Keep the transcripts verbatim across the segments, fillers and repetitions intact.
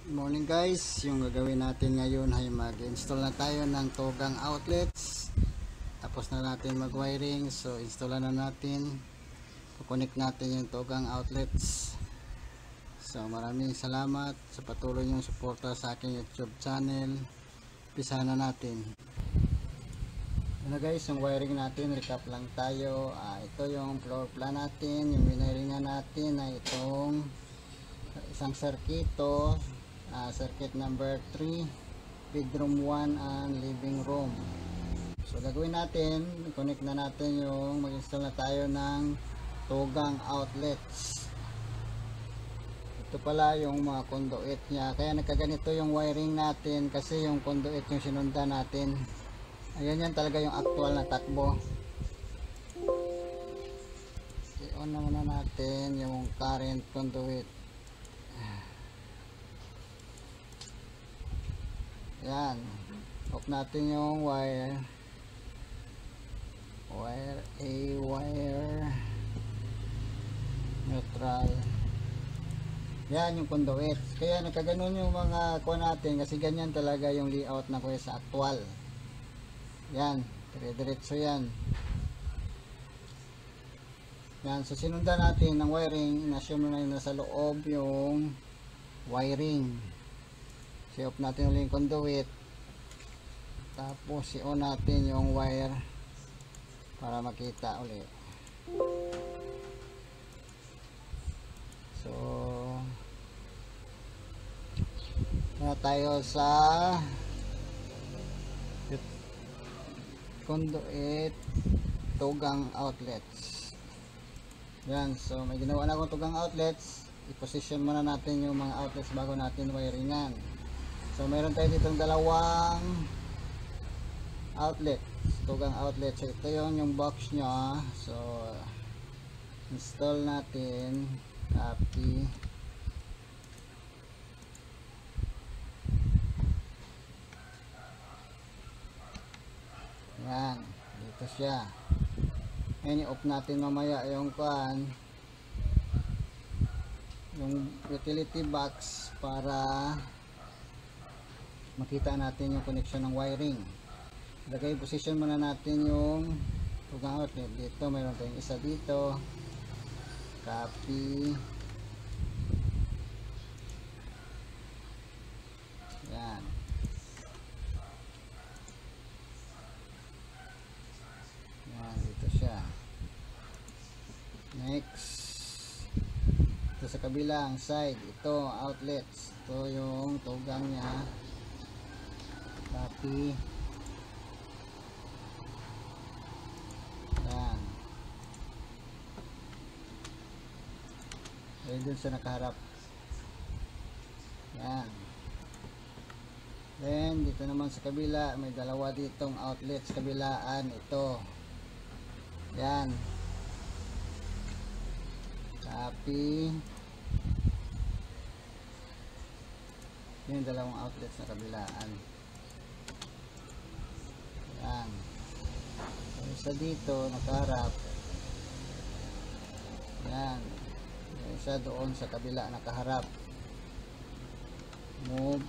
Good morning guys, yung gagawin natin ngayon ay mag-install na tayo ng tugang outlets. Tapos na natin mag-wiring, so install na natin. Kukonek natin yung tugang outlets. So maraming salamat sa patuloy niyong suporta sa aking YouTube channel. Umpisa na natin. Ano guys, yung wiring natin, recap lang tayo. Ah, ito yung floor plan natin. Yung winaringan natin ay itong isang circuito. Uh, circuit number three, bedroom one and living room. So gagawin natin, connect na natin yung mag-install na tayo ng tugang outlets. Ito pala yung mga conduit nya, kaya nagkaganito yung wiring natin kasi yung conduit yung sinundan natin. Ayan, yan talaga yung actual na takbo. I-on na muna natin yung current conduit. Yan, off natin yung wire wire A, wire neutral. Yan yung conduit, kaya nagkaganon yung mga kuha natin kasi ganyan talaga yung layout na kuya sa actual. Yan, dire-diretso yan. Yan, so sinundan natin ng wiring, in-assume na yun nasa loob yung wiring. I-off natin ulit yung conduit, tapos i-on natin yung wire para makita ulit. So na tayo sa conduit tugang outlets. Yan, so may ginawa na akong tugang outlets. I-position muna natin yung mga outlets bago natin wiringan. So meron tayo ditong dalawang outlet, tugang outlet. So ito yun yung box nya. So install natin, copy. Yan, dito siya. And i-off natin mamaya yung kan, yung utility box para makita natin yung connection ng wiring. Lagay position muna natin yung tugang outlet. Dito mayroon tayong isa dito, copy. Yan, yan, dito siya. Next, ito sa kabilang side, ito outlets, ito yung tugang nya, copy. Yan, ayun dun sa nakaharap. Yan, then dito naman sa kabila may dalawa ditong outlets kabilaan. Ito, yan, copy. Yung dalawang outlets na kabilaan. Yan, so, isa dito nakaharap. Yan, yung isa doon sa kabila nakaharap. Move.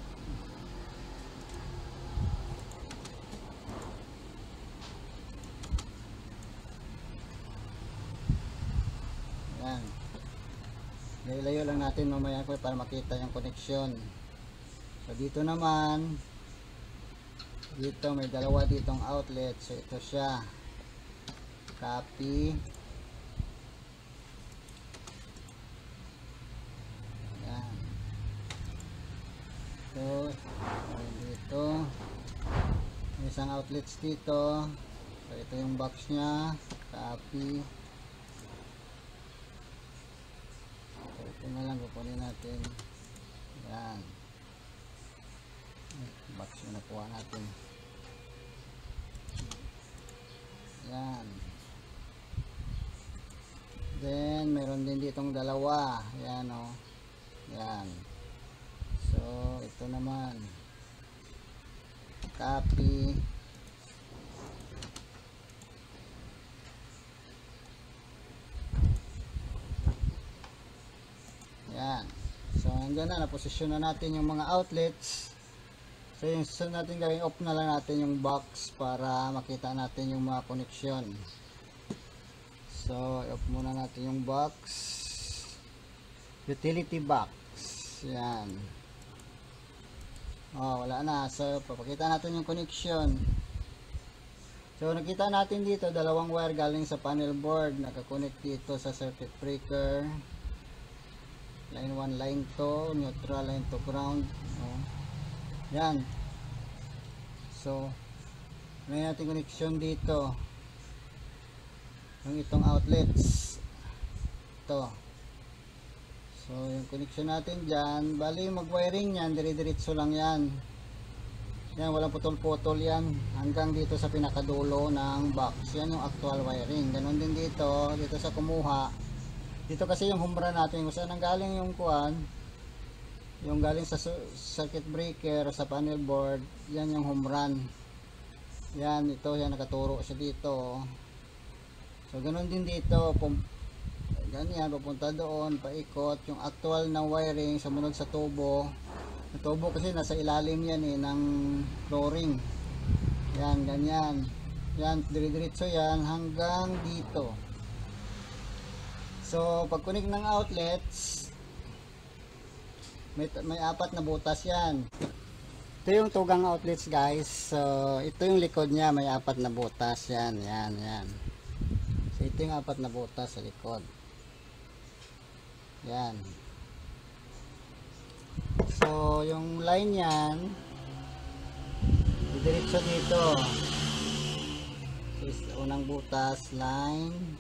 Yan, layo lang natin mamaya ko para makita yung connection. So dito naman, dito may dalawa ditong outlet. So ito siya, copy. Yan, ito, dito may isang outlets dito. So ito yung box nya, copy. So ito na lang kukunin natin. Yan, box yung nakuha natin. Yan, then meron din ditong dalawa. Yan o, yan. So ito naman, copy. Yan, so dyan na, naposisyon na natin yung mga outlets. So yung susunod natin gawin, off na lang natin yung box para makita natin yung mga connection. So off muna natin yung box, utility box, yan. Oh, wala na. So papakita natin yung connection. So nakita natin dito dalawang wire galing sa panel board, nakakonect dito sa circuit breaker, line one, line two, neutral, line to ground. Oh. Yan. So, may natin connection dito. Yung itong outlets. Ito. So, yung connection natin dyan. Bali, mag-wiring yan. Dire-diretso lang yan. Yan, walang putol-putol yan. Hanggang dito sa pinakadulo ng box. Yan yung actual wiring. Ganon din dito. Dito sa kumuha. Dito kasi yung humra natin. Kung saan nanggaling yung kuwan. Yung galing sa circuit breaker sa panel board, yan yung home run. Yan, ito, yan nakaturo siya dito. So ganoon din dito, pum ganyan, papunta doon, paikot yung actual na wiring sumunod sa tubo. Yung tubo kasi nasa ilalim yan eh ng flooring. Yan, ganyan. Yan, dire-diretso yan hanggang dito. So pag connect ng outlets, May, may apat na butas yan. Ito yung tugang outlets guys. So ito yung likod niya, may apat na butas yan, yan, yan. So ito yung apat na butas sa likod. Yan. So yung line yan diretso dito. So, unang butas, line.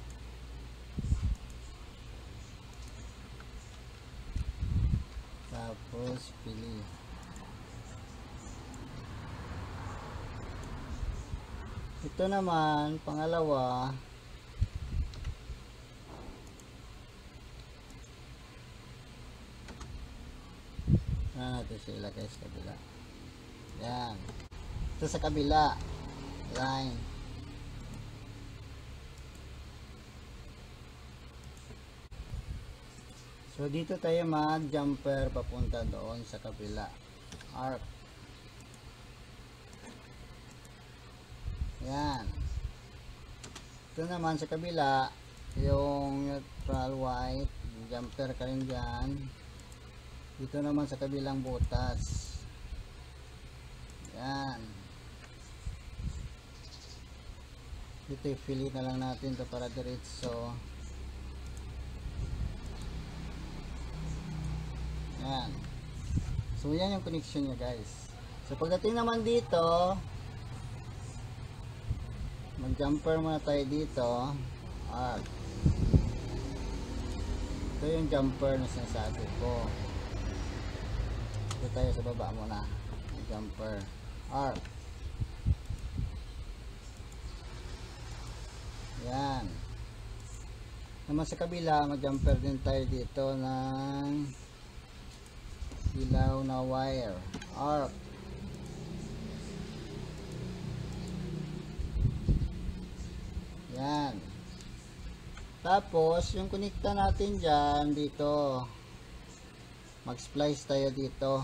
Tapos pili. Ito naman pangalawa, na natin siya ilagay sa kabila. Yan, ito sa kabila line. So dito tayo mag jumper papunta doon sa kabila, arc. Yan. Ito naman sa kabila, yung neutral white, jumper ka rin dyan. Dito naman sa kabilang butas. Yan. Dito i-fill na lang natin ito para diretso. Yan. So yan yung connection niya guys. So pagdating naman dito, mag jumper muna tayo dito. Arc. Ito yung jumper na sinasabi ko. Ito tayo sa baba muna. Jumper. Arc. Yan. Naman sa kabila, mag jumper din tayo dito ng ilaw na wire, arc. Yan. Tapos yung connecta natin dyan dito, mag splice tayo dito,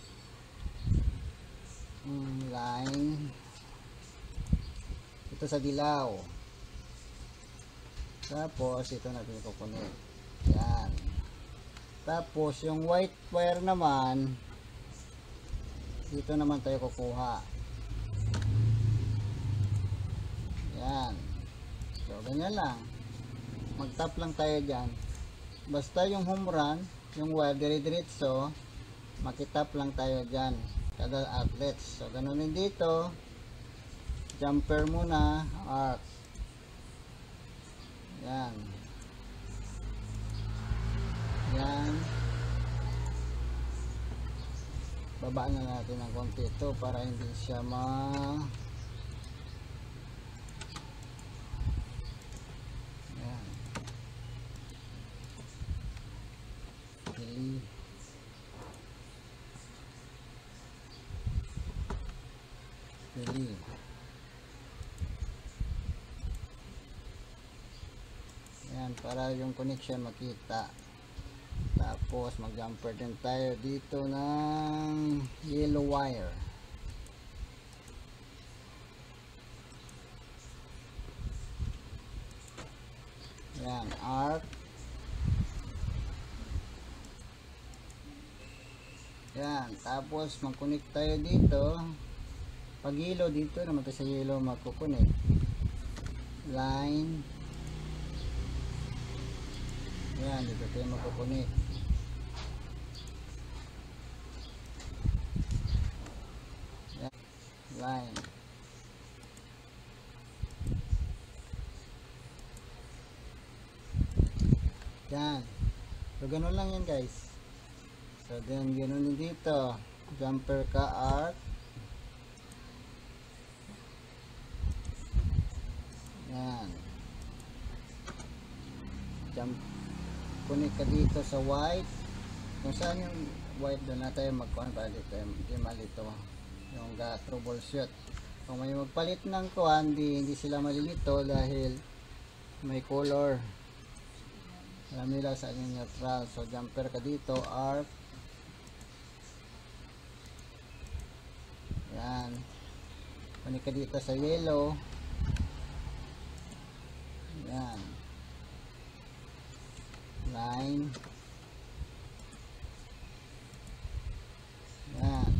hmm, line ito sa dilaw. Tapos ito natin i-connect. Yan. Tapos yung white wire naman, dito naman tayo kukuha. Yan. So ganyan lang. Mag-tap lang tayo dyan. Basta yung home run, yung wire dire-diretso, makitap lang tayo dyan. Kada outlets. So ganun din dito. Jumper muna, arc. Yan. Yan. Babaan na natin ng konti ito para hindi siya ma yan. Pili. Pili. Yan, para yung connection makita. Tapos mag jumper din tayo dito ng yellow wire. Yan, arc. Yan, tapos mag-connect tayo dito. Pag yellow, dito naman tayo sa yellow magkukunik. Line. Yan, dito tayo magkukunik. Yan, line. Yan. So, ganun lang yan guys. So, then, ganun din dito. Jumper ka, arc. Yan. Jump. Kunik ka dito sa white. Kung saan yung white, doon na tayo magkuhan para dito. Hindi malito. Yung ga troubleshoot. Kung may magpalit ng kuhan, hindi, hindi sila malilito dahil may color. Alam nila sa yung neutral. So, jumper ka dito, arc. Yan. Kunik ka dito sa yellow. Yan. Line. Yan.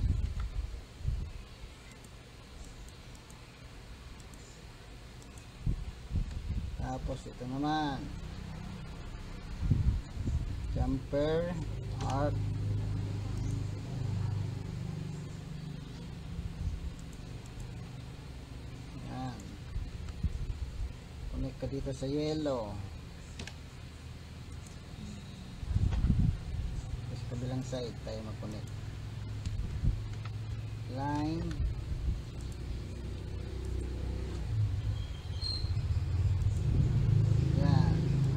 Tapos ito naman. Jumper, arc. Yan. Connect ka dito sa yellow. Tapos kabilang side tayo mag-connect. Line. Yan.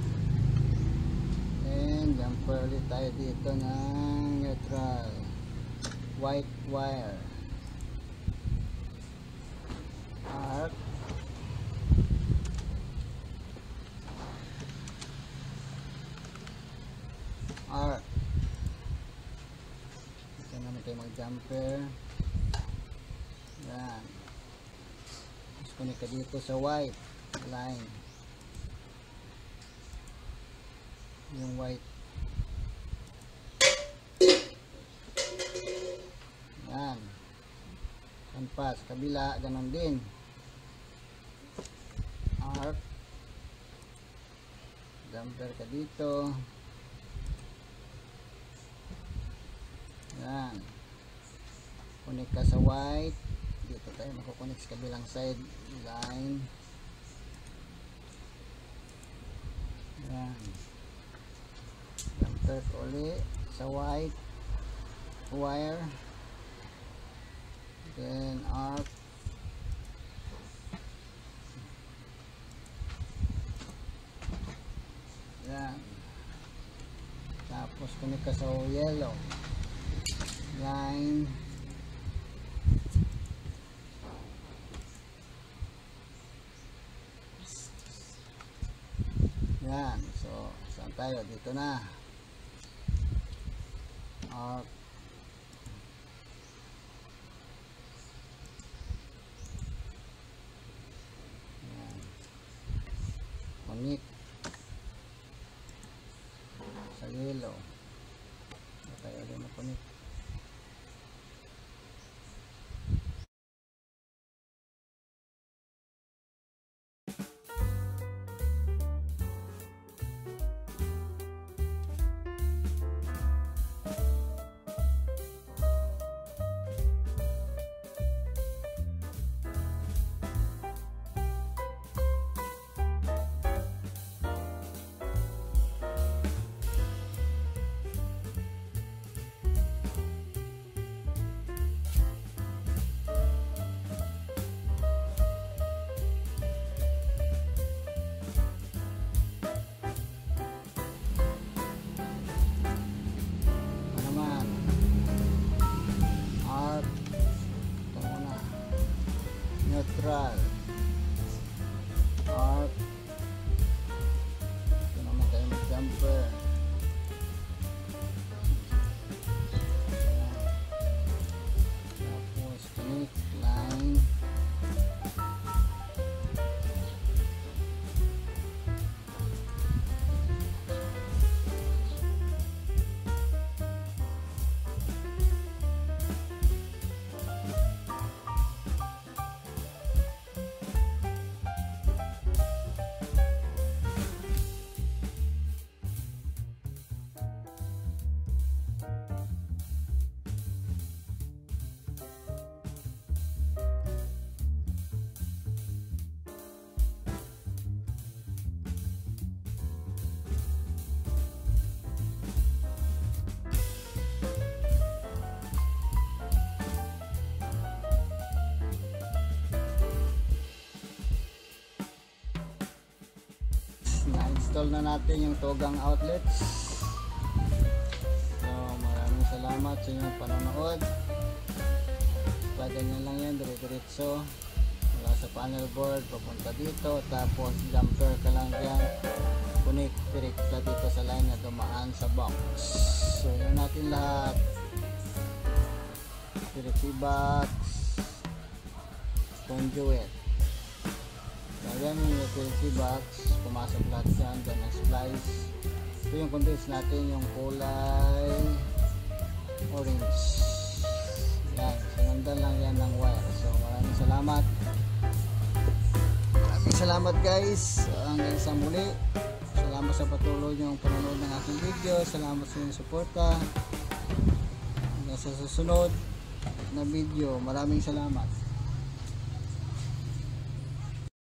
And jumper ulit tayo dito ng neutral. White wire. Arc. Arc. Ito naman tayo mag-jumper. Yan. Tapos connect ka dito sa white line. Yung white. Yan. Yan pa. Sa kabila, ganon din. Arc. Jumper ka dito. Yan. Connect ka sa white. Dito tayo makukunik sa kabilang side. Line. Yan. Jumper ko ulit sa white wire. Then arc. Yan. Tapos connect ka sa yellow. Line. Yan. So, saan tayo? Dito na. Arc. Yan. Connect sa yellow. Dito tayo ulit mag-connect. install na natin yung togang outlets. So maraming salamat sa inyong panonood. Kaya ganyan lang yan, dire-diretso mula sa panel board papunta dito, tapos jumper ka lang dyan, connect direct ka dito sa line na dumaan sa box. So yun natin lahat, direct box, conduit. So yan yung P L C box, pumasok lahat dyan, dyan ang splice. Ito yung conduits natin, yung kulay orange. Yan, sinundan lang yan ng wire. So maraming salamat. Maraming salamat guys. So, hanggang sa muli. Salamat sa patuloy niyong panonood ng aking video. Salamat sa inyong suporta. Hanggang sa susunod na video. Maraming salamat.